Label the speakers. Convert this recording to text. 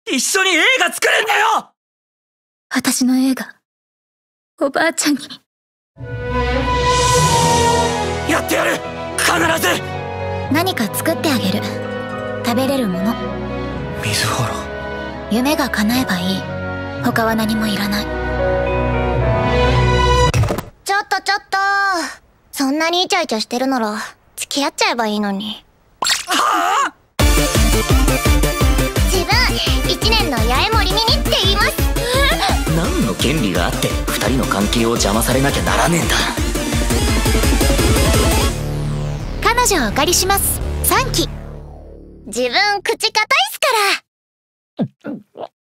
Speaker 1: 一緒に映画作るんだよ。
Speaker 2: 私の映画、おばあちゃんに。
Speaker 1: やってやる、必ず。
Speaker 2: 何か作ってあげる。食べれるもの。
Speaker 1: 水原。
Speaker 2: 夢が叶えばいい。他は何もいらない。
Speaker 3: ちょっと。そんなにイチャイチャしてるなら付き合っちゃえばいいのに。
Speaker 1: はあ。
Speaker 3: 自分1年の八重森美にって言います。
Speaker 1: 何の権利があって2人の関係を邪魔されなきゃならねえんだ。
Speaker 2: 彼女をお借りします。3期。
Speaker 3: 自分口固いっすから。